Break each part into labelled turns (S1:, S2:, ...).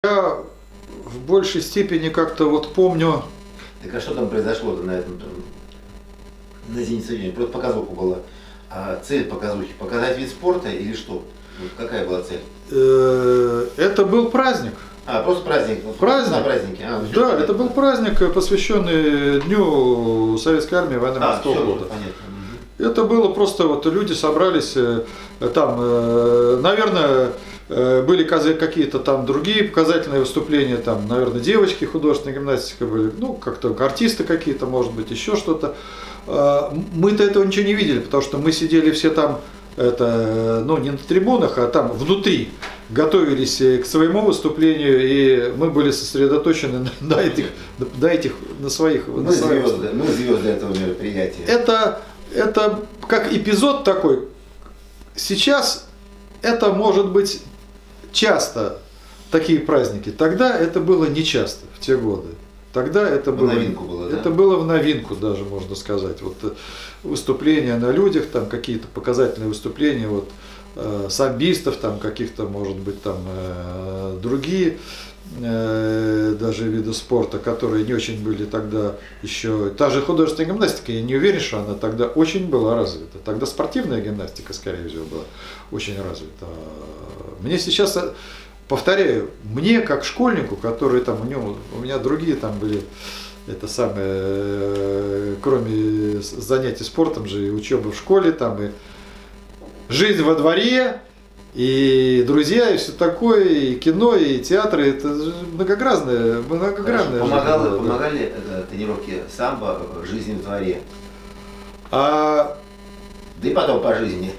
S1: Я в большей степени как-то вот помню.
S2: Так а что там произошло-то на этом, на Зените Соединении? Просто показуха была. А цель показухи — показать вид спорта или что? Вот какая была цель?
S1: Это был праздник.
S2: Просто праздник.
S1: Праздник.
S2: На празднике.
S1: Да, это был праздник, посвященный Дню Советской армии военно-морского флота.
S2: Понятно.
S1: Это было просто вот люди собрались там, наверное, были какие-то там другие показательные выступления, там, наверное, девочки, художественная гимнастика были, ну, как-то артисты какие-то, может быть, еще что-то. Мы-то этого ничего не видели, потому что мы сидели все там, ну, не на трибунах, а там внутри, готовились к своему выступлению, и мы были сосредоточены на своих.
S2: Мы звезды этого мероприятия.
S1: Это как эпизод такой. Сейчас это может быть часто такие праздники. Тогда это было нечасто в те годы. Тогда это было,
S2: новинку было, да?
S1: Это было в новинку даже, можно сказать. Вот выступления на людях, там какие-то показательные выступления, вот самбистов, там каких-то, может быть, там другие даже виды спорта, которые не очень были тогда еще. Та же художественная гимнастика, я не уверен, что она тогда очень была развита. Тогда спортивная гимнастика, скорее всего, была очень развита. Мне сейчас, повторяю, мне как школьнику, который там, у меня другие там были, это самое, кроме занятий спортом же, и учеба в школе, там, и жизнь во дворе, и друзья, и все такое, и кино, и театры, это многогранное.
S2: Помогали тренировки самбо в жизни в дворе? Да и потом по жизни.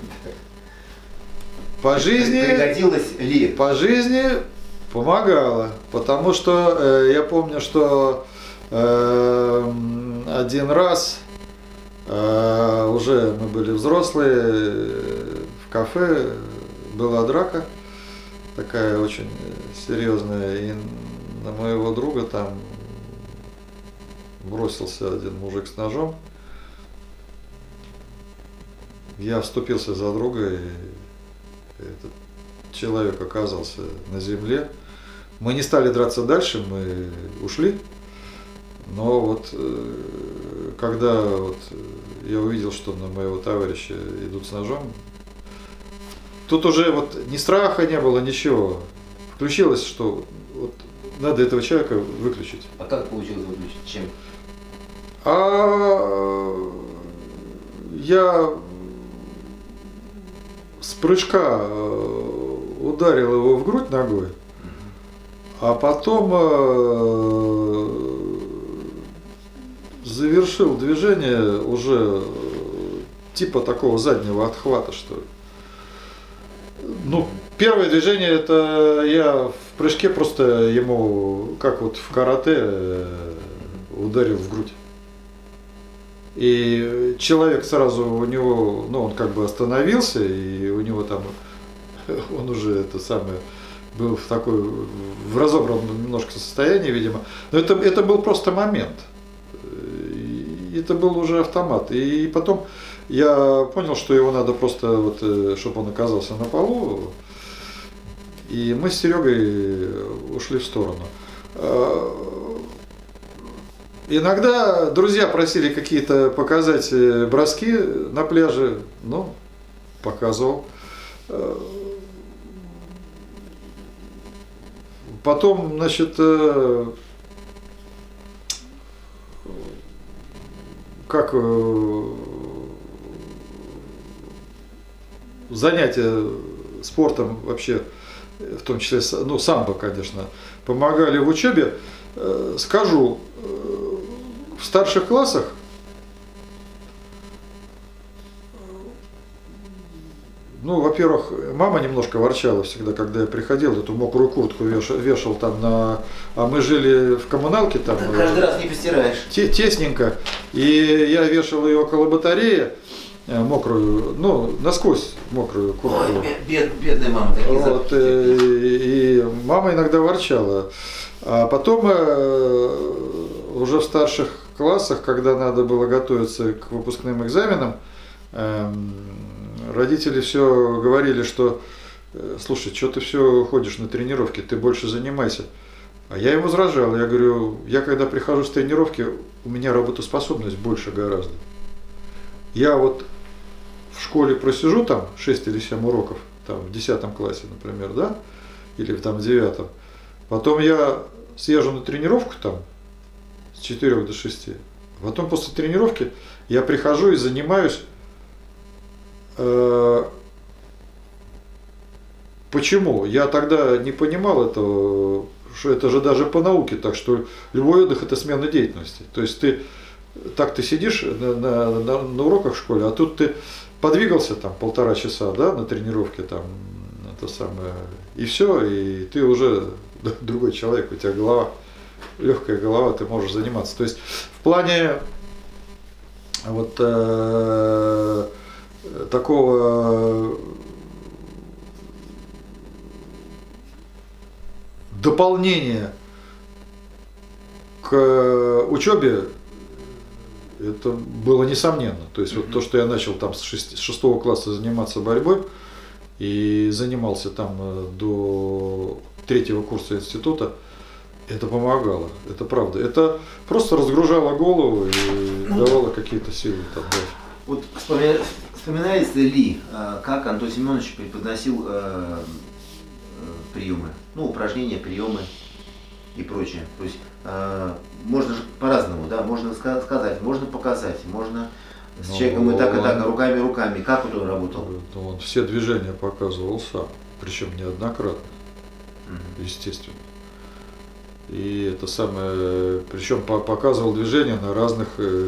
S1: По жизни.
S2: Пригодилось ли?
S1: По жизни помогало, потому что я помню, что один раз уже мы были взрослые, в кафе была драка, такая очень серьезная, и на моего друга там бросился один мужик с ножом. Я вступился за друга, и этот человек оказался на земле. Мы не стали драться дальше, мы ушли. Но вот когда вот я увидел, что на моего товарища идут с ножом, тут уже вот ни страха не было, ничего. Включилось, что вот надо этого человека выключить.
S2: А как получилось выключить? Чем?
S1: Я с прыжка ударил его в грудь ногой, а потом завершил движение уже типа такого заднего отхвата, что ли. Ну, первое движение, это я в прыжке просто ему, как вот в карате, ударил в грудь. И человек сразу у него, ну, он как бы остановился, и у него там, он уже это самое, был в такой, в разобранном немножко состоянии, видимо. Но это был просто момент. И это был уже автомат. И потом я понял, что его надо просто, вот, чтобы он оказался на полу. И мы с Серегой ушли в сторону. Иногда друзья просили какие-то показать броски на пляже, ну, показывал. Потом, значит, как занятия спортом вообще, в том числе, ну, самбо, конечно, помогали в учебе. Скажу, в старших классах ну, во-первых, мама немножко ворчала всегда, когда я приходил, эту мокрую куртку вешал там на... А мы жили в коммуналке там.
S2: Каждый раз не постираешь.
S1: Тесненько. И я вешал ее около батареи, мокрую, ну, насквозь мокрую куртку.
S2: Ой, бедная мама, такие
S1: вот, и мама иногда ворчала. А потом уже в старших классах, когда надо было готовиться к выпускным экзаменам, родители все говорили, что слушай, что ты все ходишь на тренировки, ты больше занимайся. А я ему возражал, я говорю, я когда прихожу с тренировки, у меня работоспособность больше гораздо. Я вот в школе просижу там 6 или 7 уроков, там в 10 классе, например, да, или там в 9. Потом я съезжу на тренировку там с 4 до 6. Потом после тренировки я прихожу и занимаюсь. Почему? Я тогда не понимал этого, что это же даже по науке, так что любой отдых это смена деятельности. То есть ты сидишь на уроках в школе, а тут ты подвигался там 1,5 часа, да, на тренировке там, это самое, и все, и ты уже другой человек, у тебя голова, легкая голова, ты можешь заниматься. То есть в плане вот такого дополнения к учебе это было несомненно. То есть вот то, что я начал там с 6 класса заниматься борьбой и занимался там до 3-го курса института, это помогало, это правда. Это просто разгружало голову и давало какие-то силы. Там, да.
S2: Вот вспоминается ли, как Антон Семенович преподносил приемы, ну, упражнения, приемы и прочее. То есть можно же по-разному, да, можно сказать, можно показать, можно с человеком и так, руками. Как вот он работал?
S1: Он все движения показывал сам, причем неоднократно, естественно. И это самое, причем показывал движения на разных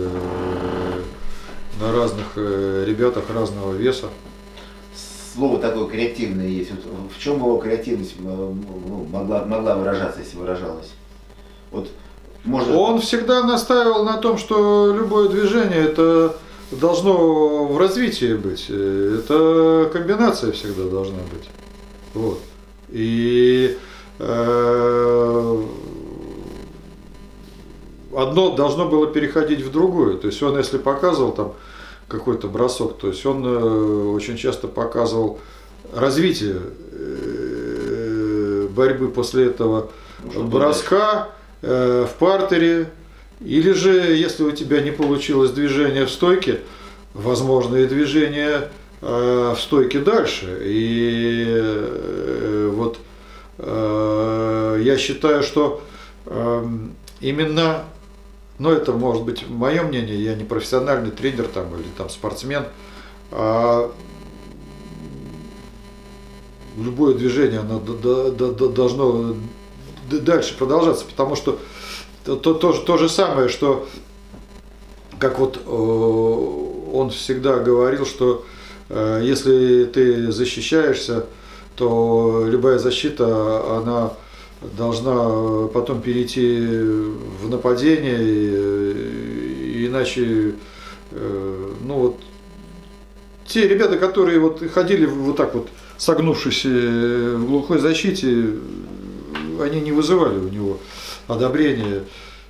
S1: ребятах разного веса.
S2: Слово такое креативное есть. Вот в чем его креативность могла выражаться, если выражалась? Вот, можно...
S1: Он всегда настаивал на том, что любое движение это должно в развитии быть. Это комбинация всегда должна быть. Вот. И одно должно было переходить в другое. То есть он, если показывал там какой-то бросок, то есть он очень часто показывал развитие борьбы после этого броска в партере, или же, если у тебя не получилось движение в стойке, возможно и движение в стойке дальше. И вот я считаю, что именно, ну это может быть мое мнение, я не профессиональный тренер там, или там спортсмен, а любое движение оно должно дальше продолжаться, потому что то же самое, что как вот он всегда говорил, что если ты защищаешься, то любая защита, она должна потом перейти в нападение, иначе, ну вот, те ребята, которые вот ходили вот так вот, согнувшись в глухой защите, они не вызывали у него одобрения.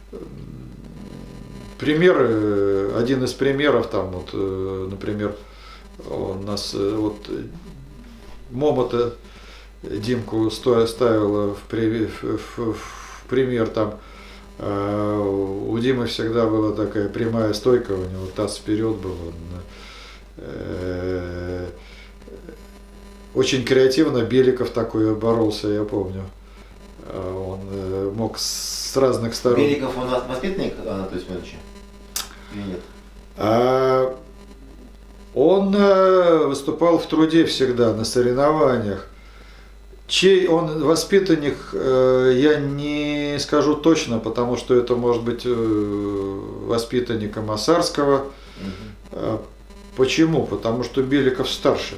S1: Пример, один из примеров, там вот, например, у нас вот Момота Димку ставила в пример, там у Димы всегда была такая прямая стойка, у него таз вперед был, он, очень креативно Беликов такой боролся, я помню. Он мог с разных сторон.
S2: Беликов, он воспитанник Анатолия Семеновича или нет?
S1: Он выступал в труде всегда, на соревнованиях. Чей он воспитанник, я не скажу точно, потому что это может быть воспитанник Амасарского. Почему? Потому что Беликов старше.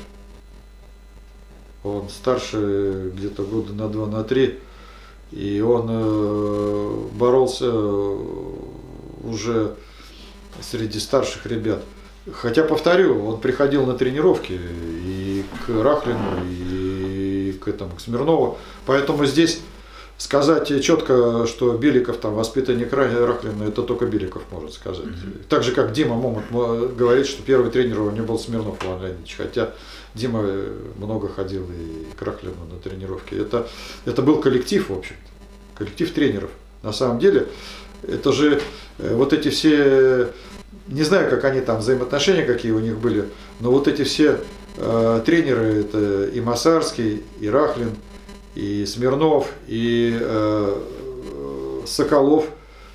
S1: Он старше где-то года на 2, на 3. И он боролся уже среди старших ребят. Хотя, повторю, он приходил на тренировки и к Рахлину, и к Смирнову. Поэтому здесь сказать четко, что Беликов там воспитанник Рахлина, это только Беликов может сказать. Так же, как Дима Момот говорит, что первый тренер у него был Смирнов Иван Леонидович, хотя Дима много ходил и к Рахлину на тренировки. Это был коллектив, в общем-то, коллектив тренеров. На самом деле, это же вот эти все, не знаю, как они там, взаимоотношения какие у них были, но вот эти все тренеры, это и Масарский, и Рахлин, и Смирнов, и Соколов,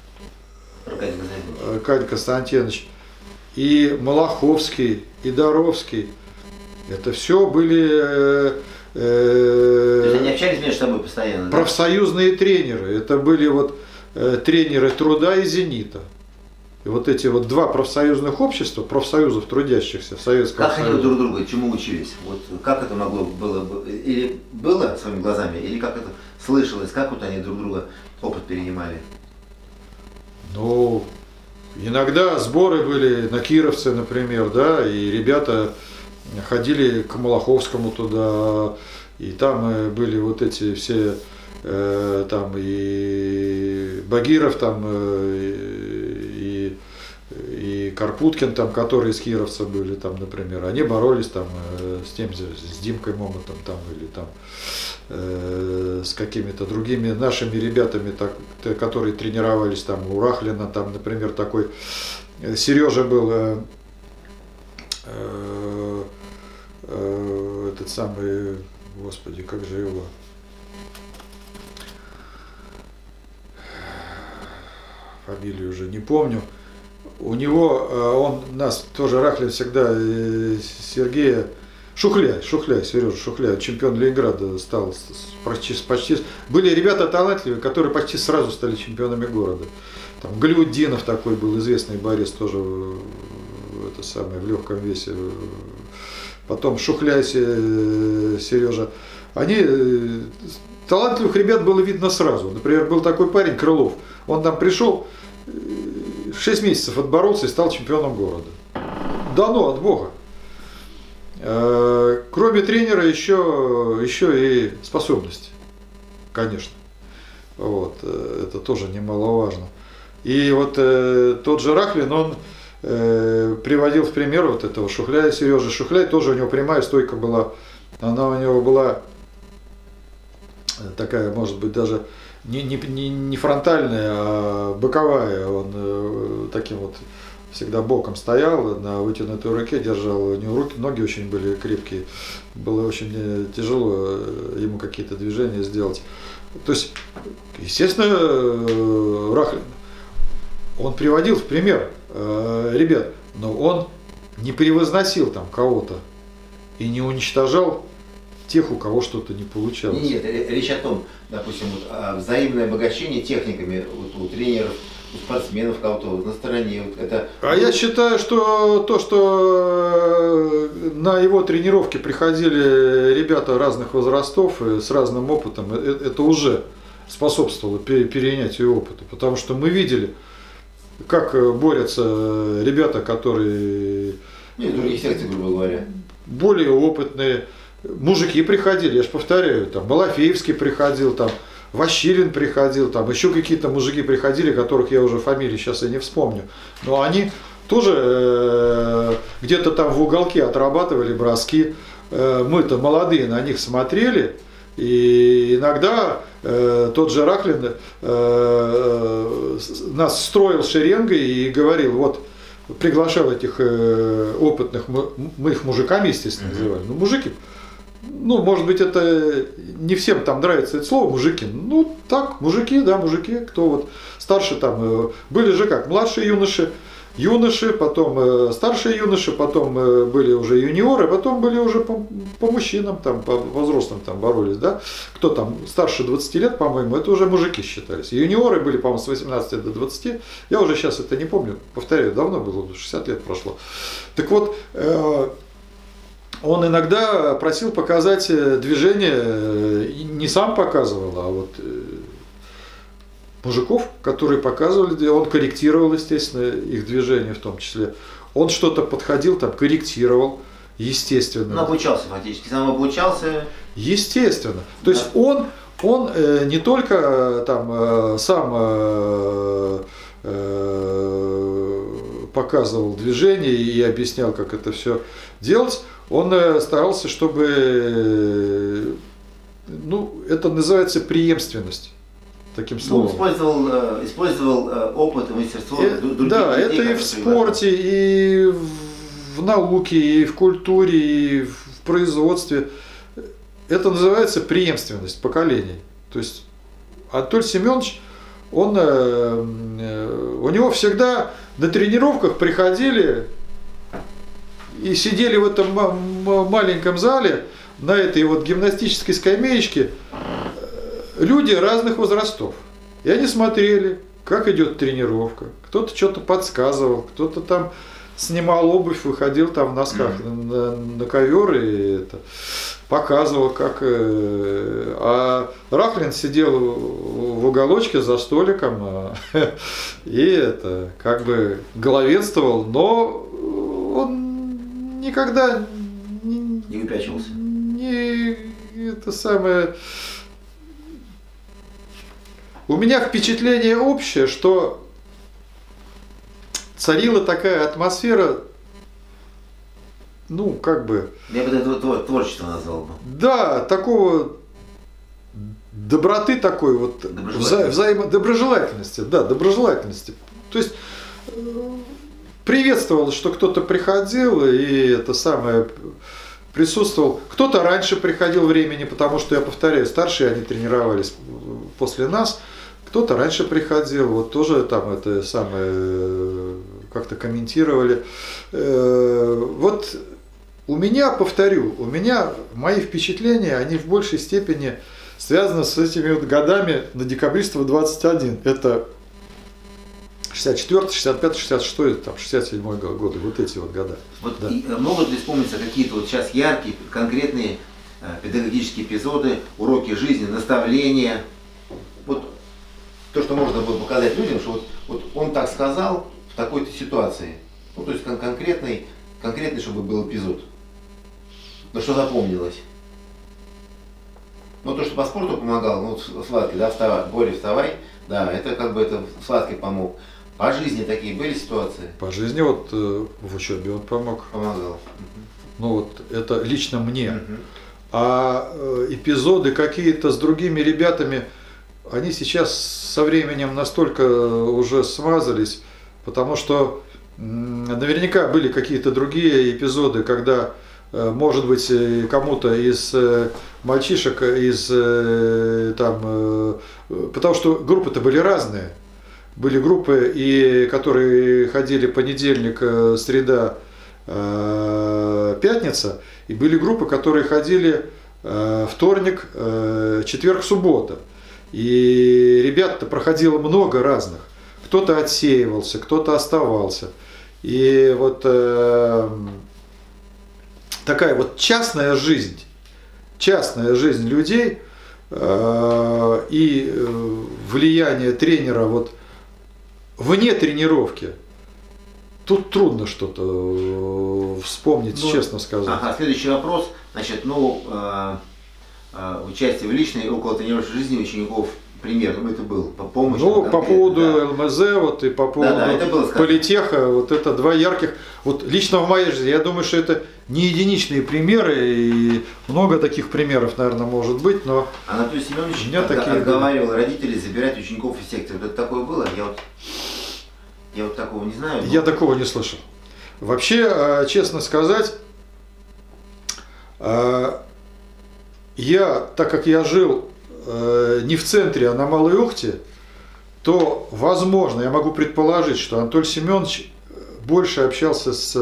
S1: Аркадий Константинович, и Малаховский, и Доровский. Это все были
S2: То есть они общались между собой постоянно?
S1: Профсоюзные тренеры. Это были вот тренеры труда и зенита. И вот эти вот два профсоюзных общества, профсоюзов трудящихся в Советском Союзе.
S2: Как они друг друга, чему учились? Вот как это могло было, или было своими глазами, или как это слышалось, как вот они друг друга опыт перенимали?
S1: Ну, иногда сборы были на Кировце, например, да, и ребята ходили к Малаховскому туда, и там были вот эти все, там и Багиров, там и Карпуткин, там, которые из Кировца были, там, например, они боролись там с тем же, с Димкой Момотом, там, или там с какими-то другими нашими ребятами, так, которые тренировались там у Рахлина, там, например, такой Сережа был, этот самый, господи, как же его, фамилию уже не помню. У него, он нас тоже, Рахлин всегда, Сергея, Шухляй, Сережа Шухляй, чемпион Ленинграда стал почти. Были ребята талантливые, которые почти сразу стали чемпионами города. Там Галиуддинов такой был, известный борец, тоже это самое, в легком весе. Потом Шухляй, Сережа. Они, талантливых ребят было видно сразу. Например, был такой парень Крылов, он там пришел, 6 месяцев отборолся и стал чемпионом города. Дано от Бога. Кроме тренера еще и способности, конечно. Вот, это тоже немаловажно. И вот тот же Рахлин, он приводил в пример вот этого Шухляя, Сережа Шухляй, тоже у него прямая стойка была. Она у него была такая, может быть, даже не фронтальная, а боковая. Он таким вот всегда боком стоял, на вытянутой руке держал. У него руки, ноги очень были крепкие. Было очень тяжело ему какие-то движения сделать. То есть, естественно, Рахлин, он приводил в пример ребят, но он не превозносил там кого-то и не уничтожал тех, у кого что-то не получалось.
S2: Нет, речь о том, допустим, вот, о взаимное обогащение техниками вот, у тренеров, у спортсменов кого-то на стороне. Вот это...
S1: А я считаю, что то, что на его тренировки приходили ребята разных возрастов с разным опытом, это уже способствовало перенятию опыта, потому что мы видели, как борются ребята, которые
S2: из других секций, грубо говоря,
S1: более опытные. Мужики приходили, я же повторяю, там Малафеевский приходил, там Ващилин приходил, там еще какие-то мужики приходили, которых я уже фамилии сейчас и не вспомню. Но они тоже где-то там в уголке отрабатывали броски. Мы-то молодые на них смотрели, и иногда тот же Рахлин нас строил шеренгой и говорил, вот, приглашал этих опытных, мы их мужиками, естественно, называли, но мужики. Ну, может быть, это не всем там нравится это слово, мужики. Ну, так, мужики, да, мужики, кто вот старше там, были же как, младшие юноши, потом старшие юноши, потом были уже юниоры, потом были уже по мужчинам, там, по взрослым там боролись, да. Кто там старше 20 лет, по-моему, это уже мужики считались. Юниоры были, по-моему, с 18 до 20, я уже сейчас это не помню, повторяю, давно было, 60 лет прошло. Так вот, он иногда просил показать движение, не сам показывал, а вот мужиков, которые показывали, он корректировал, естественно, их движение в том числе. Он что-то подходил, там, корректировал, естественно.
S2: Он обучался фактически, сам обучался.
S1: Естественно. То есть он он не только там сам показывал движение и объяснял, как это все делать, он старался, чтобы, ну, это называется преемственность, таким словом.
S2: Ну, использовал опыт и мастерство других
S1: да,
S2: людей,
S1: это и в спорте, и в науке, и в культуре, и в производстве. Это называется преемственность поколений. То есть Анатолий Семенович, у него всегда на тренировках приходили и сидели в этом маленьком зале, на этой вот гимнастической скамеечке, люди разных возрастов. И они смотрели, как идет тренировка. Кто-то что-то подсказывал, кто-то там снимал обувь, выходил там в носках на ковер и это, показывал, как... А Рахлин сидел в уголочке за столиком и это, как бы главенствовал, но он никогда
S2: не выпячивался.
S1: Это самое... У меня впечатление общее, что царила такая атмосфера, ну, как бы...
S2: Я бы это творчество назвал бы.
S1: Да, такого доброты такой вот, доброжелательности, да, доброжелательности. То есть приветствовал, что кто-то приходил и это самое присутствовал. Кто-то раньше приходил времени, потому что, я повторяю, старшие они тренировались после нас. Кто-то раньше приходил, вот тоже там это самое как-то комментировали. Вот у меня, повторю, мои впечатления, они в большей степени связаны с этими вот годами на декабристов 21. Это 64, 65, 66, там, 67 годы, вот эти вот года.
S2: Вот
S1: да.
S2: Могут ли вспомниться какие-то вот сейчас яркие, конкретные педагогические эпизоды, уроки жизни, наставления? Вот то, что можно было показать людям, что вот он так сказал в такой-то ситуации. Ну, то есть конкретный, чтобы был эпизод. Но что запомнилось? Ну, то, что по спорту помогал, ну, Сладкий, да, вставай, Боря, вставай, да, это как бы это Сладкий помог. По жизни такие были ситуации?
S1: По жизни вот в учебе он помог.
S2: Помогал.
S1: Ну, вот это лично мне. А эпизоды какие-то с другими ребятами, они сейчас со временем настолько уже смазались, потому что наверняка были какие-то другие эпизоды, когда, может быть, кому-то из мальчишек, потому что группы-то были разные. Были группы, которые ходили понедельник, среда, пятница, и были группы, которые ходили вторник, четверг, суббота. И ребят-то проходило много разных. Кто-то отсеивался, кто-то оставался. И вот такая вот частная жизнь людей и влияние тренера вот вне тренировки. Тут трудно что-то вспомнить, честно сказать.
S2: Ага, следующий вопрос. Значит, участие в личной и около тренировочной жизни учеников, пример, это был по помощи.
S1: Ну, по поводу ЛМЗ, вот и по поводу политеха, вот это два ярких. Вот лично в моей жизни, я думаю, что это не единичные примеры, и много таких примеров, наверное, может быть, но
S2: Анатолий Семенович
S1: такие
S2: отговаривал родителей забирать учеников из секции. Вот это такое было? Я вот такого не знаю.
S1: Я такого не слышал. Вообще, честно сказать, так как я жил не в центре, а на Малой Ухте, то, возможно, я могу предположить, что Анатолий Семенович больше общался с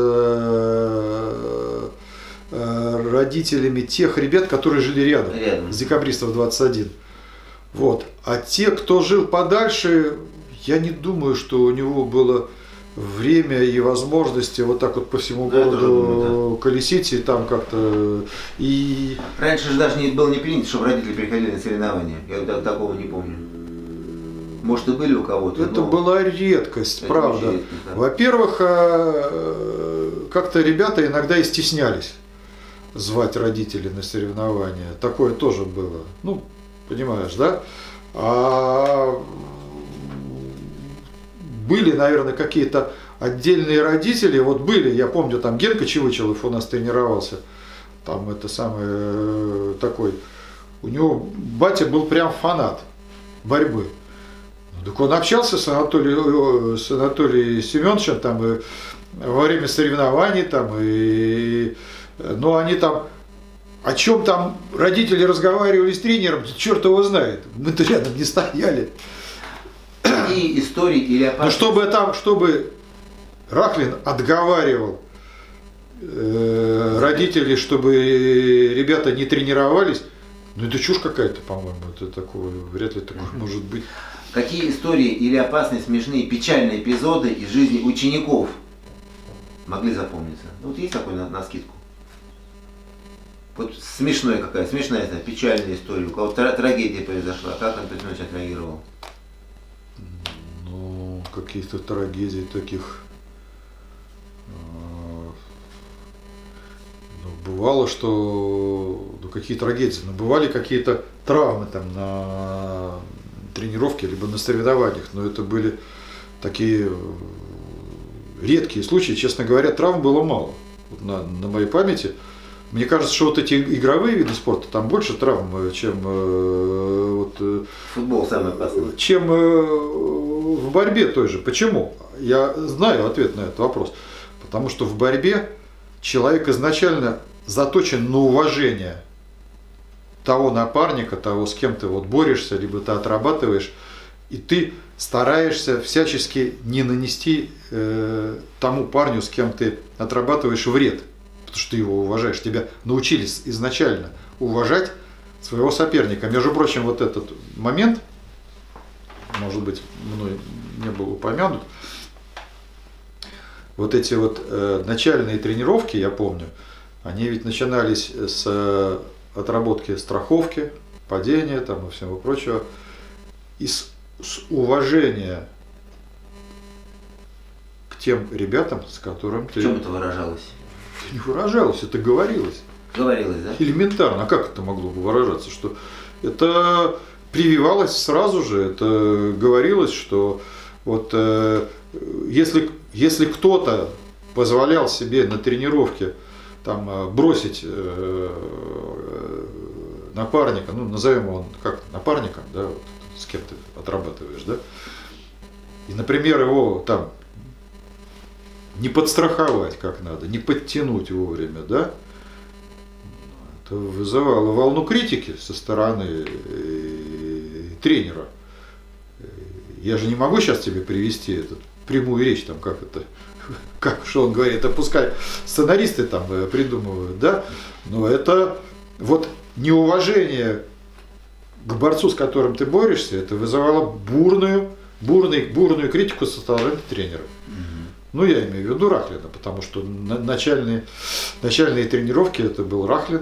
S1: родителями тех ребят, которые жили рядом. С декабристов 21. Вот. А те, кто жил подальше, я не думаю, что у него было время и возможности вот так вот по всему городу колесить и там как-то. И
S2: раньше же даже было не принято, чтобы родители приходили на соревнования. Я такого не помню. Может, и были у кого-то.
S1: Это была редкость, правда. Да. Во-первых, как-то ребята иногда и стеснялись звать родителей на соревнования. Такое тоже было. Ну, понимаешь, да? А были, наверное, какие-то отдельные родители, вот были, я помню, там Генка Чевычелов у нас тренировался, там это самый такой, у него батя был прям фанат борьбы. Так он общался с Анатолием Семеновичем там и во время соревнований там, но они там, о чем там родители разговаривали с тренером, черт его знает, мы-то рядом не стояли.
S2: И истории или опасности?
S1: Ну, чтобы Рахлин отговаривал родителей, чтобы ребята не тренировались, ну это чушь какая-то, по-моему, это такое, вряд ли такое может быть.
S2: Какие истории или опасные, смешные, печальные эпизоды из жизни учеников могли запомниться? Ну, вот есть такой на скидку? Вот смешная это печальная история, у кого-то трагедия произошла, как Антон Семенович отреагировал?
S1: Ну, каких-то трагедий таких. Ну, бывало, что какие трагедии, но бывали какие-то травмы там на тренировке либо на соревнованиях, но это были такие редкие случаи, честно говоря, травм было мало. Вот на моей памяти. Мне кажется, что вот эти игровые виды спорта, там больше травм, чем
S2: футбол самый опасный.
S1: Чем в борьбе той же. Почему? Я знаю ответ на этот вопрос. Потому что в борьбе человек изначально заточен на уважение того напарника, того, с кем ты вот борешься, либо ты отрабатываешь, и ты стараешься всячески не нанести тому парню, с кем ты отрабатываешь, вред, потому что ты его уважаешь. Тебя научились изначально уважать своего соперника. Между прочим, вот этот момент, может быть, мной не был упомянут, вот эти вот начальные тренировки, я помню, они ведь начинались с отработки страховки, падения там и всего прочего, и с уважения к тем ребятам, с которыми ты...
S2: В чем это выражалось?
S1: Это не выражалось, это говорилось.
S2: Говорилось, да?
S1: Элементарно. А как это могло бы выражаться? Что это прививалось сразу же, это говорилось, что вот если кто-то позволял себе на тренировке там бросить напарника, ну назовем его как напарником, да, вот, с кем ты отрабатываешь, да, и, например, его там не подстраховать как надо, не подтянуть вовремя, да, это вызывало волну критики со стороны тренера. Я же не могу сейчас тебе привести эту прямую речь, там, как это, как что он говорит, это пускай сценаристы там придумывают, да, но это вот неуважение к борцу, с которым ты борешься, это вызывало бурную критику со стороны тренера. Ну, я имею в виду Рахлина, потому что начальные тренировки это был Рахлин.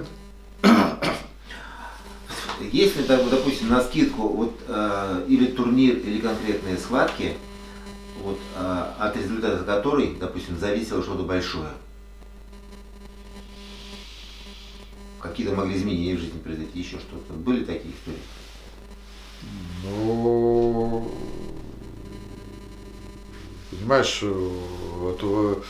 S2: Если, допустим, на скидку вот, или турнир, или конкретные схватки, вот, от результата которой, допустим, зависело что-то большое, какие-то могли изменения в жизни произойти, еще что-то, были такие истории?
S1: Ну, понимаешь, вот,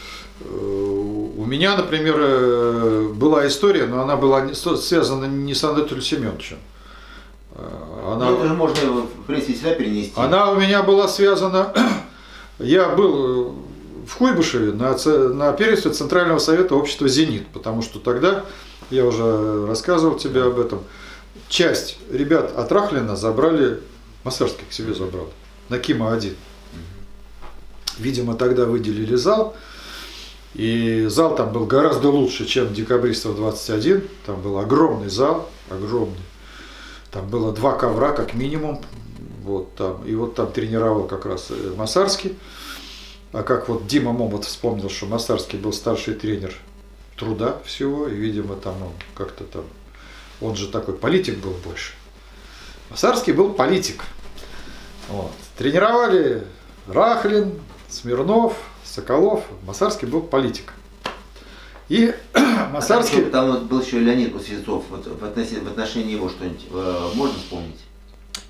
S1: у меня, например, была история, но она была связана не с Анатолием Семеновичем.
S2: Ну, это же можно, в принципе, себя перенести.
S1: Она у меня была связана... Я был в Куйбышеве на первенстве Центрального совета общества «Зенит», потому что тогда, я уже рассказывал тебе об этом, часть ребят от Рахлина забрали, Масарский к себе забрал, на Кима-1. Видимо, тогда выделили зал, и зал там был гораздо лучше, чем Декабристов 21, там был огромный зал, огромный. Там было 2 ковра как минимум, вот там, и вот там тренировал как раз Масарский. А как вот Дима Момот вспомнил, что Масарский был старший тренер труда всего, и, видимо, там он как-то там, он же такой политик был больше. Масарский был политик. Вот. Тренировали Рахлин, Смирнов, Соколов, Масарский был политик. И Масарский...
S2: Там вот был еще Леонид Кузнецов, вот в отношении его что-нибудь можно вспомнить?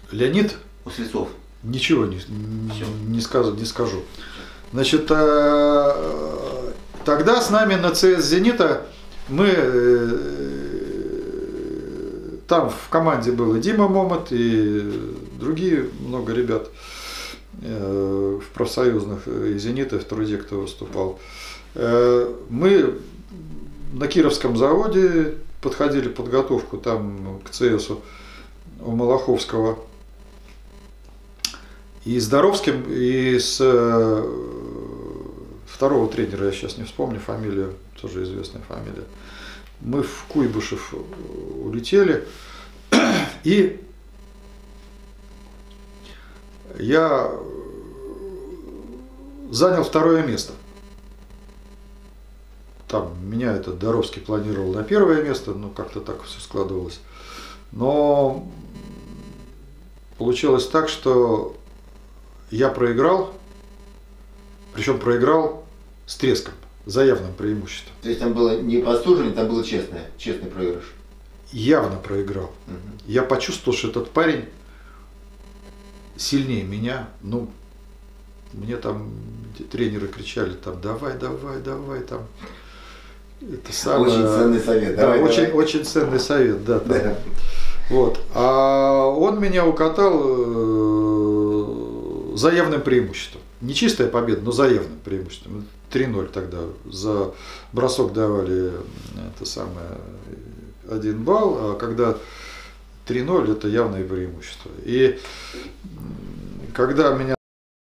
S1: Леонид?
S2: У Слецов.
S1: Ничего не скажу. Значит, тогда с нами на ЦС «Зенита» мы, там в команде был и Дима Момот, и другие много ребят в профсоюзных, и «Зенита», и в «Труде», кто выступал. Мы на Кировском заводе подходили подготовку там к ЦСу у Малаховского. И с Доровским, и с второго тренера, я сейчас не вспомню фамилию, тоже известная фамилия, мы в Куйбышев улетели, и я занял второе место. Там меня этот Доровский планировал на первое место, ну как-то так все складывалось. Но получилось так, что я проиграл, причем проиграл с треском, за явным преимуществом.
S2: То есть там было не подстуживание, там было честный проигрыш?
S1: Явно проиграл. Угу. Я почувствовал, что этот парень сильнее меня. Ну, мне там тренеры кричали, там, давай, там. Это самое...
S2: Очень ценный совет.
S1: Да, очень ценный совет, да. Да. Вот. А он меня укатал за явным преимуществом. Не чистая победа, но за явным преимуществом. 3-0 тогда. За бросок давали это самое 1 балл, а когда 3-0 это явное преимущество. И когда меня